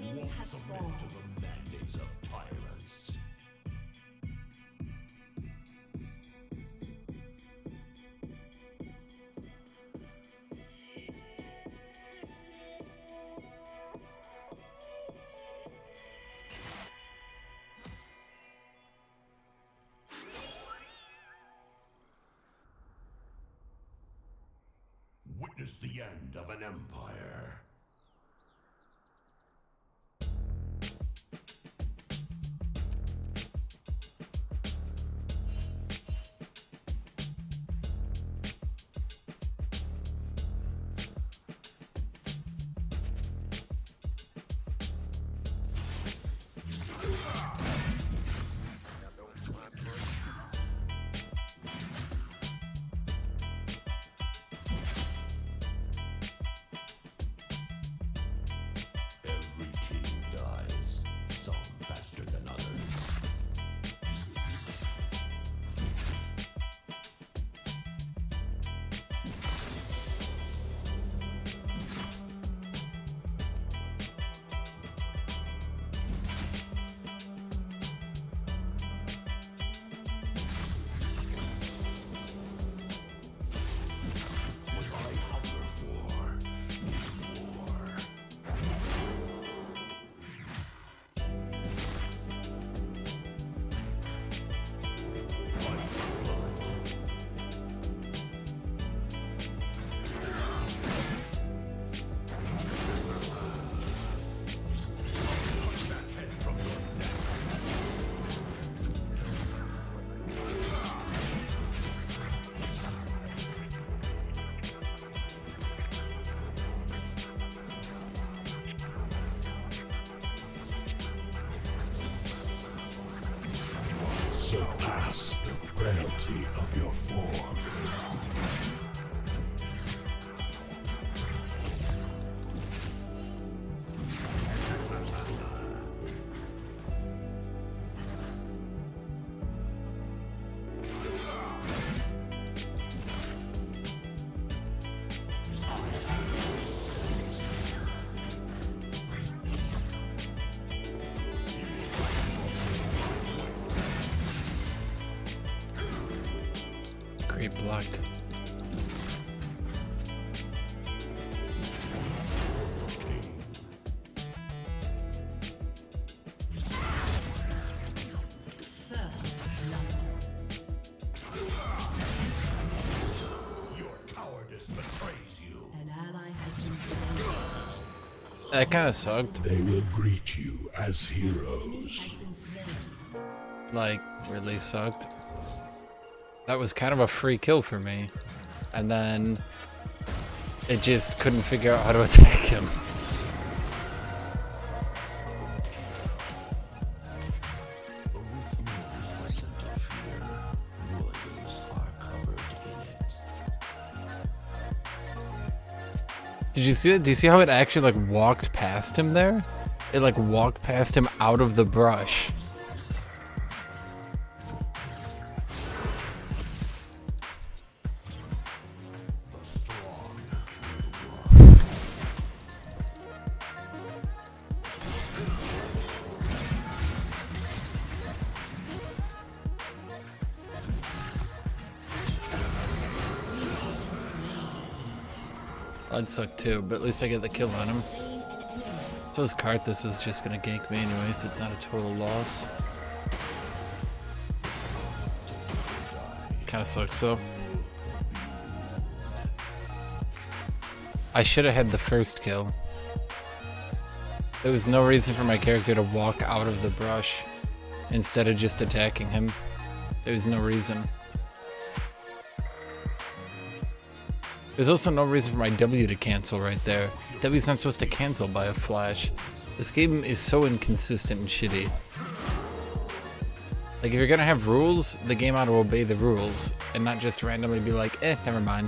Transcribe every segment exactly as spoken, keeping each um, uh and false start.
minions have spawned. To the mandates of tyrants. Witness the end of an empire. Surpass the frailty of your form. Great block. Your cowardice betrays you. An ally has been slain. That kind of sucked. They will greet you as heroes. Has been slain. Like, really sucked. That was kind of a free kill for me. And then it just couldn't figure out how to attack him. Did you see it? Do you see how it actually like walked past him there? It like walked past him out of the brush. That'd suck too, but at least I get the kill on him. If it was Cart, this was just gonna gank me anyway, so it's not a total loss. Kinda sucks though. I should have had the first kill. There was no reason for my character to walk out of the brush instead of just attacking him. There was no reason. There's also no reason for my W to cancel right there. W's not supposed to cancel by a flash. This game is so inconsistent and shitty. Like, if you're gonna have rules, the game ought to obey the rules, and not just randomly be like, eh, never mind.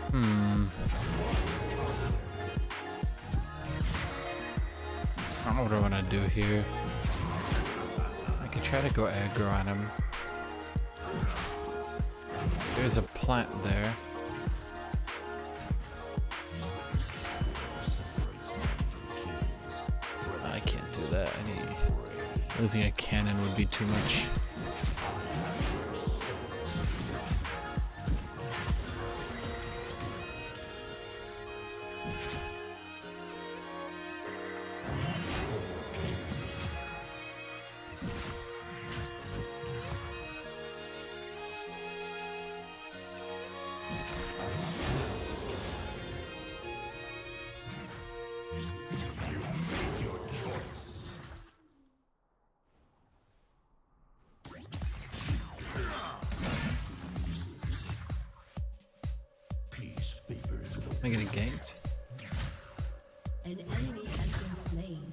Hmm. I don't know what I want to do here. I could try to go aggro on him. There's a plant there. I can't do that. I need... Losing a cannon would be too much. Am I getting ganked? An enemy has been slain.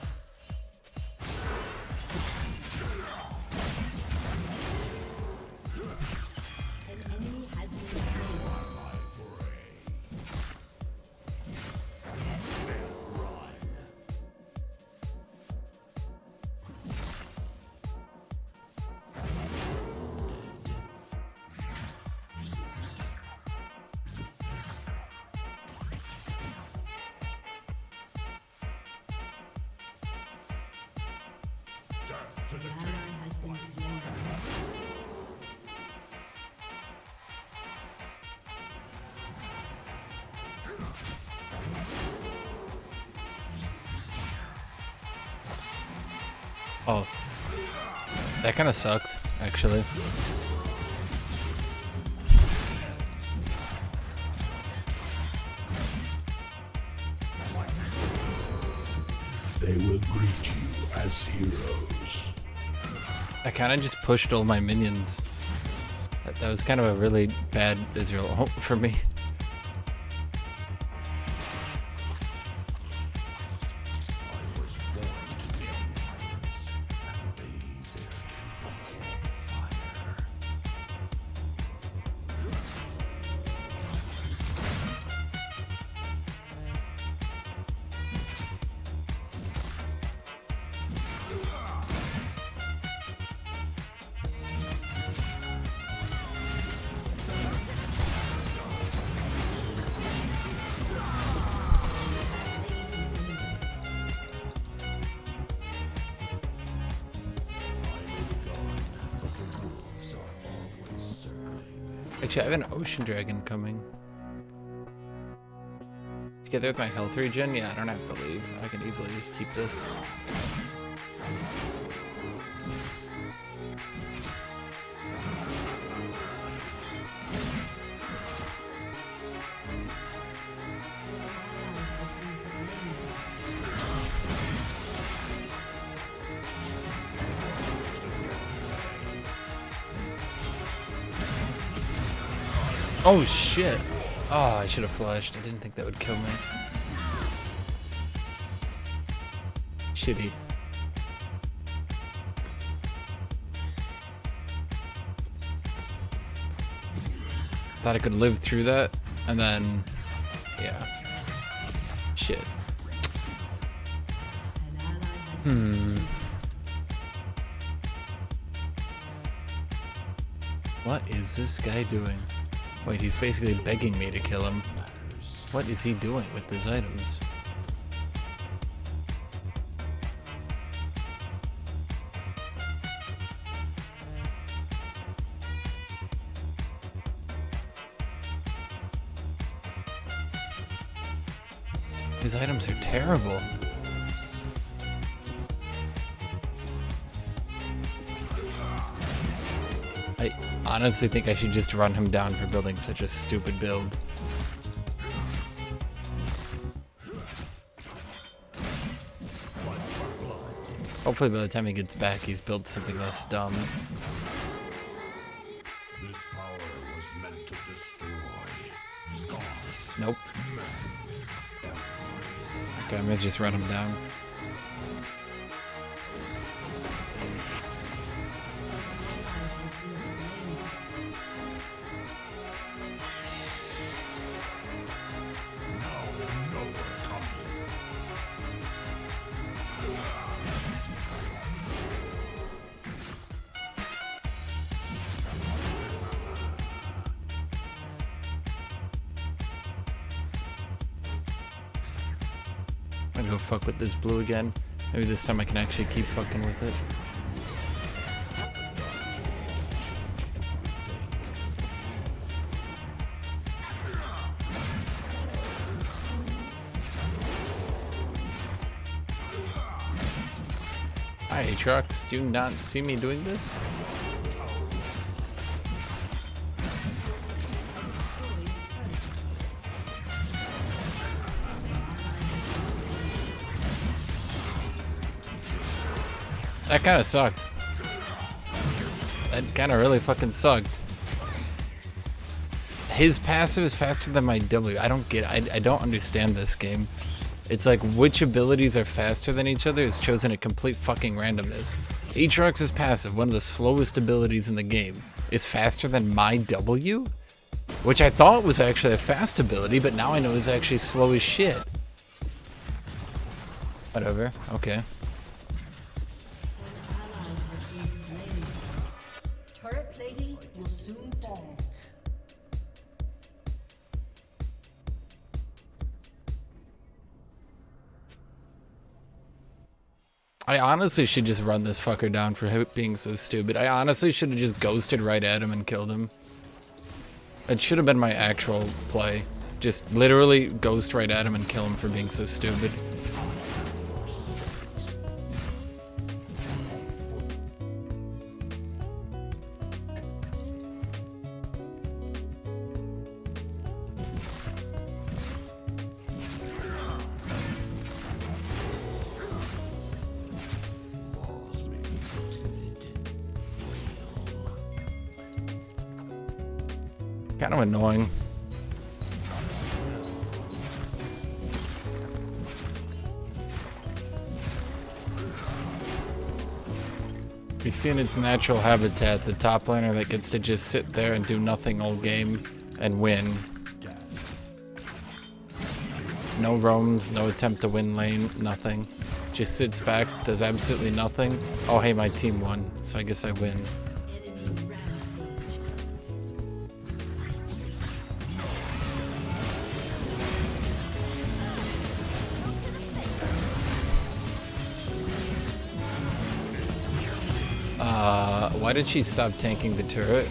An enemy has been slain. An ally has been slain. Oh. That kind of sucked, actually. They will greet you as heroes. I kind of just pushed all my minions. That, that was kind of a really bad Israel ult for me. Actually, I have an ocean dragon coming. Together with my health regen, yeah, I don't have to leave. I can easily keep this. Oh shit! Oh, I should have flushed. I didn't think that would kill me. Shitty. Thought I could live through that, and then, yeah. Shit. Hmm. What is this guy doing? Wait, he's basically begging me to kill him. What is he doing with his items? His items are terrible. I honestly think I should just run him down for building such a stupid build. Hopefully by the time he gets back, he's built something less dumb. This power was meant to destroy. Nope. Okay, I'm gonna just run him down. I'm gonna go fuck with this blue again. Maybe this time I can actually keep fucking with it. Hi Aatrox, do you not see me doing this? That kind of sucked. That kind of really fucking sucked. His passive is faster than my W. I don't get it. I, I don't understand this game. It's like which abilities are faster than each other is chosen at complete fucking randomness. Aatrox's passive, one of the slowest abilities in the game, is faster than my W? Which I thought was actually a fast ability, but now I know is actually slow as shit. Whatever, okay. Turret plating will soon fall. I honestly should just run this fucker down for him being so stupid. I honestly should have just ghosted right at him and killed him. It should have been my actual play. Just literally ghost right at him and kill him for being so stupid. Kind of annoying. We see in its natural habitat the top laner that gets to just sit there and do nothing all game and win. No roams, no attempt to win lane, nothing. Just sits back, does absolutely nothing. Oh hey, my team won, so I guess I win. Uh, why did she stop tanking the turret?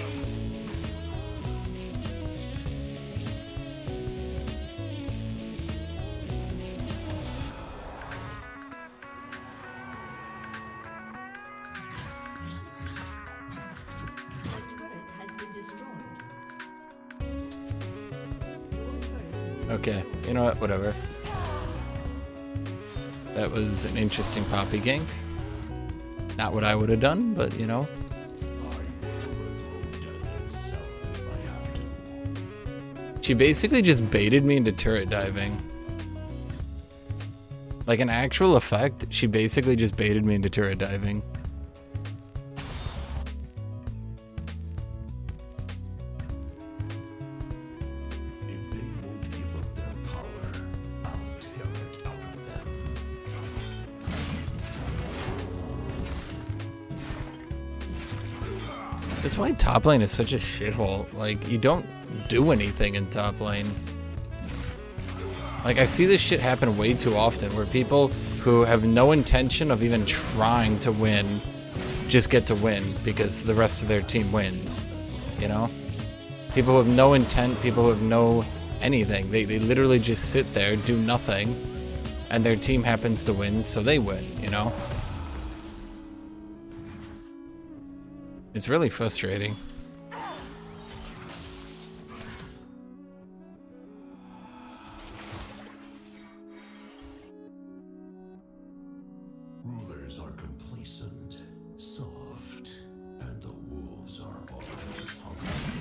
Okay, you know what, whatever. That was an interesting poppy gank. Not what I would have done, but you know. She basically just baited me into turret diving. Like an actual effect, she basically just baited me into turret diving. That's why top lane is such a shithole. Like, you don't do anything in top lane. Like, I see this shit happen way too often, where people who have no intention of even trying to win just get to win because the rest of their team wins, you know? People who have no intent, people who have no anything. They, they literally just sit there, do nothing, and their team happens to win, so they win, you know? It's really frustrating. Rulers are complacent, soft, and the wolves are always hungry.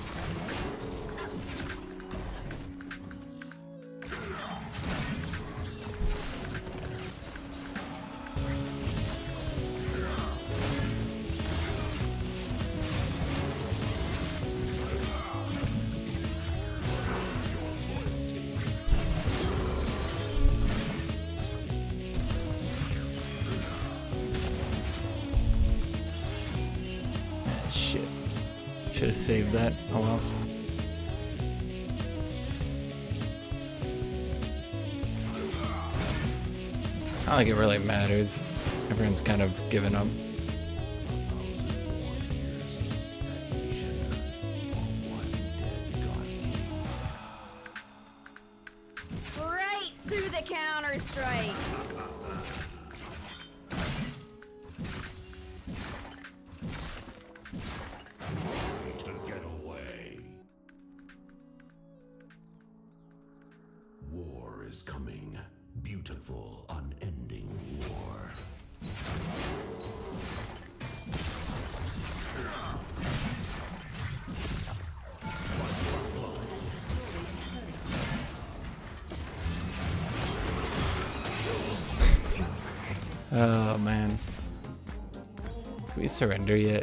Shit. Should have saved that. Oh well. Not like it really matters. Everyone's kind of given up. Right through the counter strike. To get away. War is coming. Beautiful, unending war. Oh man. Can we surrender yet?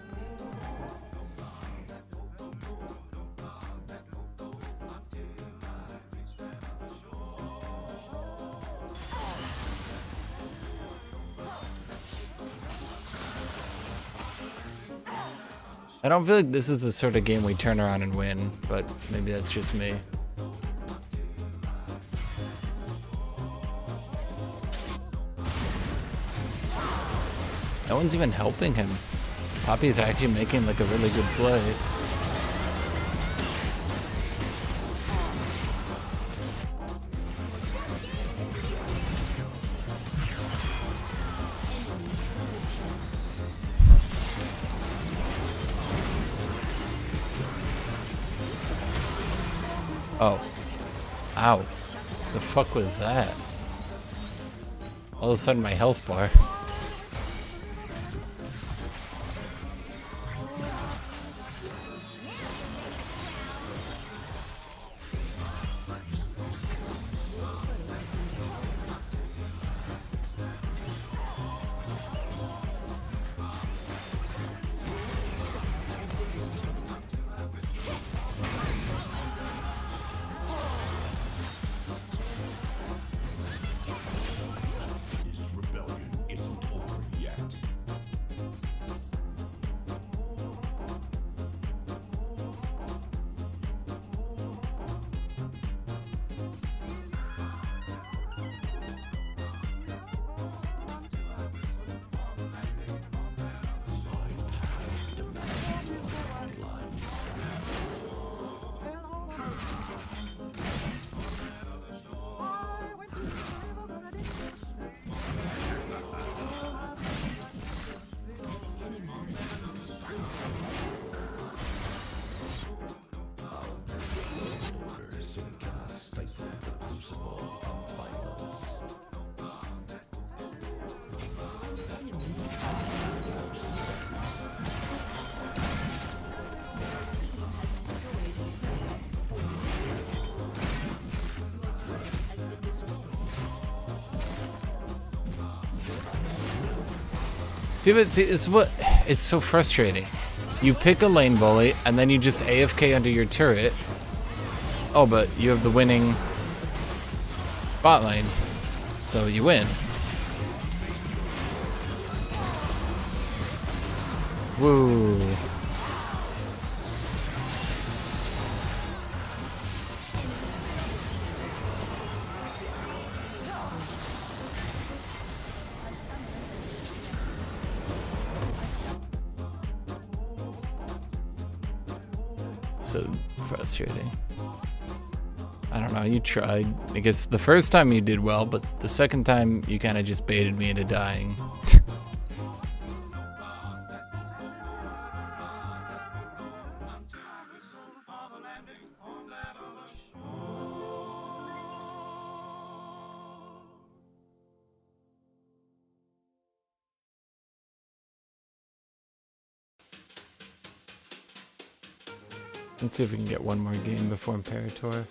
I don't feel like this is the sort of game we turn around and win, but maybe that's just me. No one's even helping him. Poppy's actually making like a really good play. Oh. Ow. The fuck was that? All of a sudden my health bar. See, but see, it's what it's so frustrating. You pick a lane bully and then you just A F K under your turret. Oh, but you have the winning bot lane, so you win. Woo. So frustrating. I don't know, you tried. I guess the first time you did well, but the second time you kind of just baited me into dying. Let's see if we can get one more game before Imperator.